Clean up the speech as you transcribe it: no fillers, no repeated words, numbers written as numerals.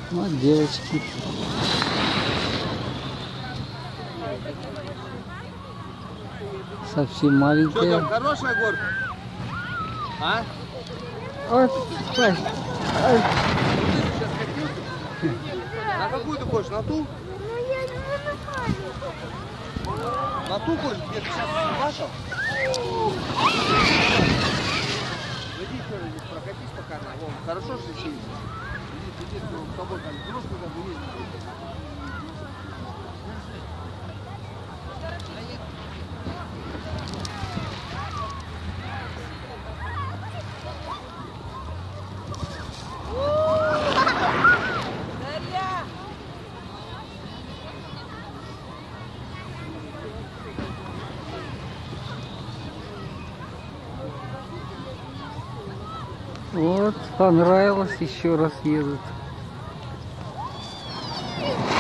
Вот девочки. Совсем маленькая. Что там, хорошая горка? А? Вот, ой, ой. На какую ты хочешь? На ту? На ту хочешь? Где ты сейчас башал? Иди еще раз, прокатись пока. Вон, хорошо, что сидишь? Иди, с тобой там просто как бы ездить. Вот, понравилось, еще раз едут.